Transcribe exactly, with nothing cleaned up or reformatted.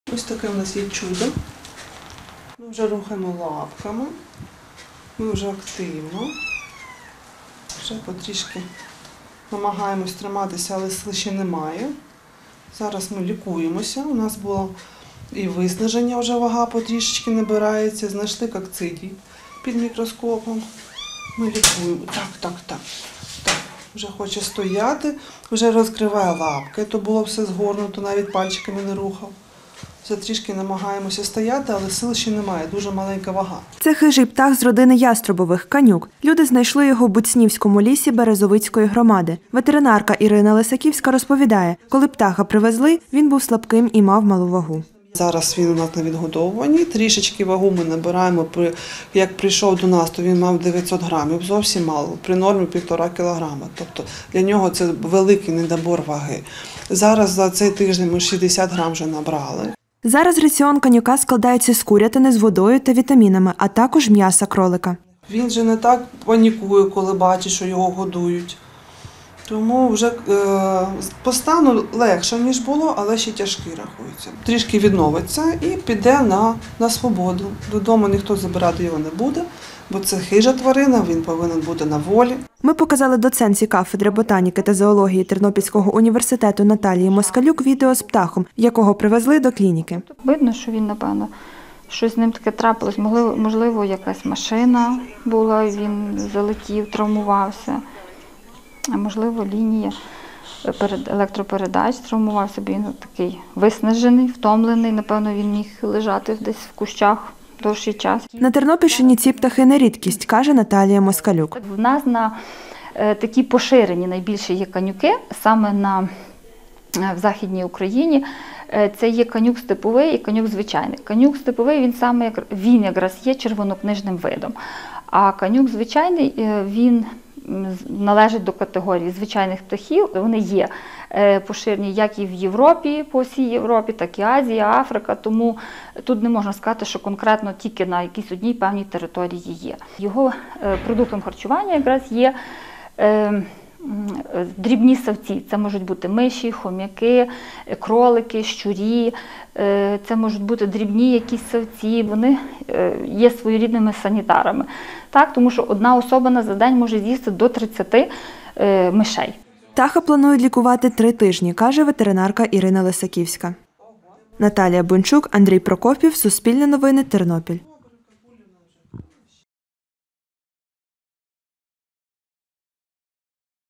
Ось таке у нас є чудо. Ми вже рухаємо лапками, ми вже активно, вже потрішки намагаємось триматися, але сил ще немає. Зараз ми лікуємося, у нас було і виснаження, вже вага потрішечки набирається, знайшли кокцидій під мікроскопом. Ми лікуємо. Так, так, так, так. Вже хоче стояти, вже розкриває лапки, то було все згорнуто, навіть пальчиками не рухав. Все трішки намагаємося стояти, але сил ще немає, дуже маленька вага. Це хижий птах з родини яструбових – канюк. Люди знайшли його в Буцнівському лісі Березовицької громади. Ветеринарка Ірина Лисаківська розповідає, коли птаха привезли, він був слабким і мав малу вагу. Зараз він у нас на відгодовуванні, трішечки вагу ми набираємо. Як прийшов до нас, то він мав дев'ятсот грамів, зовсім мало, при нормі півтора кілограма. Тобто для нього це великий недобор ваги. Зараз за цей тиждень ми шістдесят грам вже набрали. Зараз раціон канюка складається з курятини з водою та вітамінами, а також м'яса кролика. Він же не так панікує, коли бачить, що його годують. Тому вже е, по стану легше, ніж було, але ще тяжкий рахується. Трішки відновиться і піде на, на свободу. Додому ніхто забирати його не буде, бо це хижа тварина, він повинен бути на волі. Ми показали доцентці кафедри ботаніки та зоології Тернопільського університету Наталії Москалюк відео з птахом, якого привезли до клініки. Видно, що він, напевно, щось з ним таке трапилось. Можливо, можливо, якась машина була, він залетів, травмувався. А можливо, лінія електропередач травмувався, бо він такий виснажений, втомлений. Напевно, він міг лежати десь в кущах довший час. На Тернопільщині ці птахи не рідкість, каже Наталія Москалюк. В нас на такі поширені найбільше є канюки, саме на, в Західній Україні. Це є канюк степовий і канюк звичайний. Канюк степовий, він саме він якраз є червонокнижним видом, а канюк звичайний, він належить до категорії звичайних птахів. Вони є поширені як і в Європі, по всій Європі, так і Азія, Африка. Тому тут не можна сказати, що конкретно тільки на якійсь одній певній території є. Його продуктом харчування якраз є дрібні савці. Це можуть бути миші, хом'яки, кролики, щурі. Це можуть бути дрібні якісь савці. Вони є своєрідними санітарами. Так, тому що одна особа за день може з'їсти до тридцяти мишей. Птаха планують лікувати три тижні, каже ветеринарка Ірина Лисаківська. Наталія Бончук, Андрій Прокопів, Суспільне новини, Тернопіль.